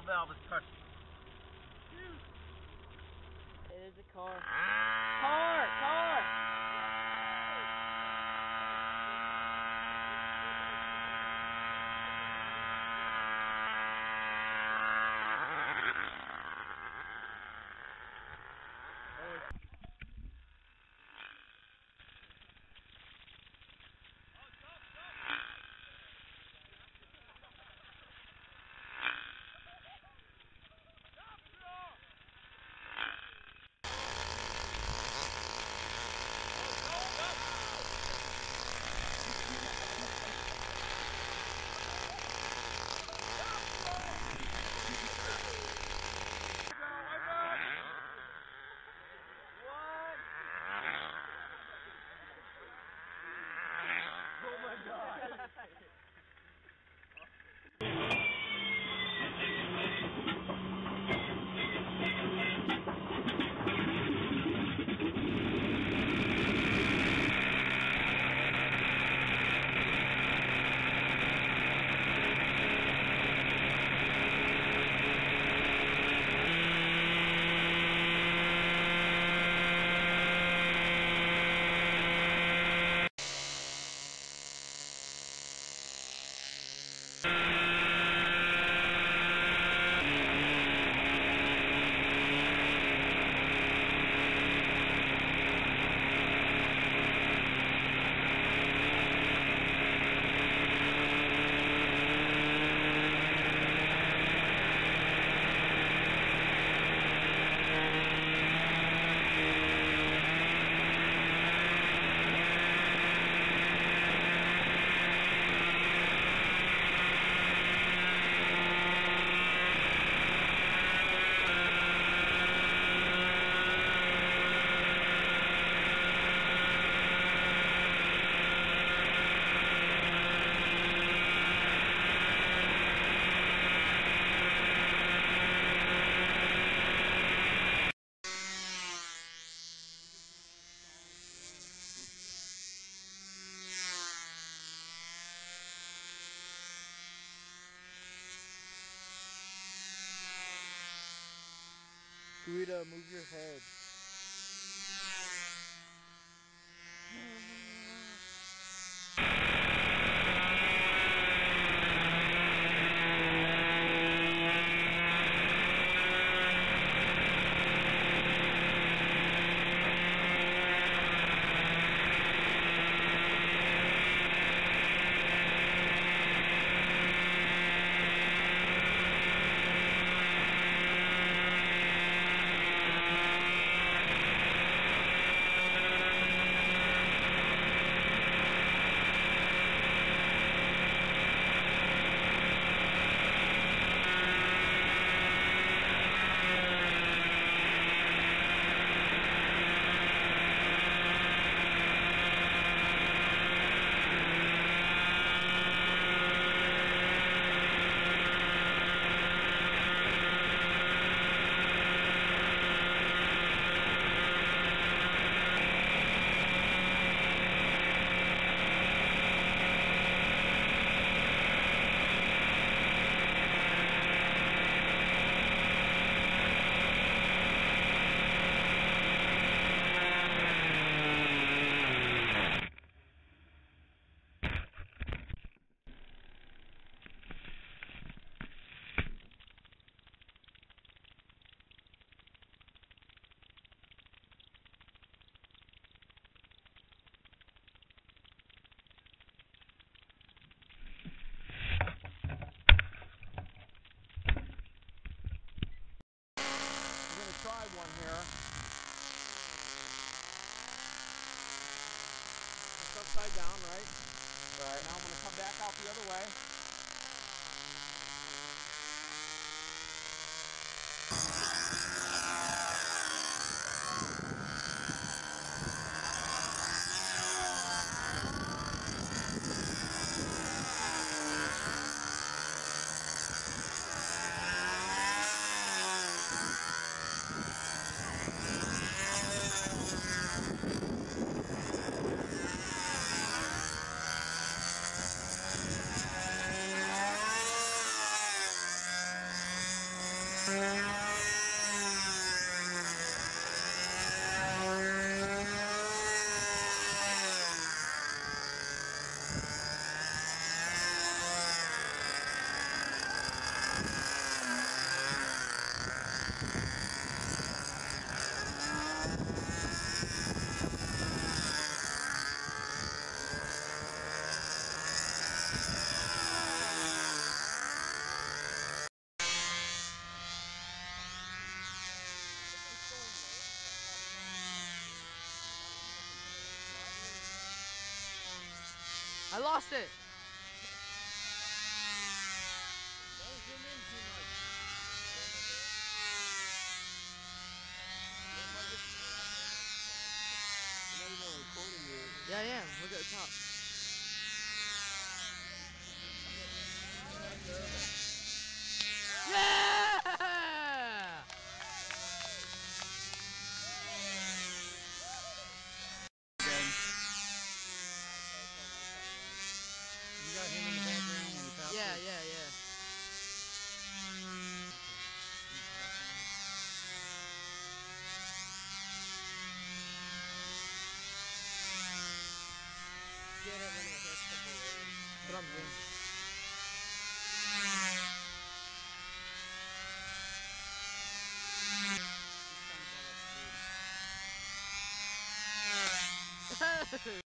valve is touching. It is a car. Car! Guido, move your head. Try one here. It's upside down, right? Right. Now I'm going to come back out the other way. I lost it. Don't zoom in too much. What about this? Oh, that's right. We're not even recording you. Yeah, I am. Look at the top. Not terrible. Yeah! Again. You got him in the background when he passed Yeah, it? yeah, yeah. Okay. He's passing it. Get it when it hits the balloon. But I'm doing. He's trying to build up speed.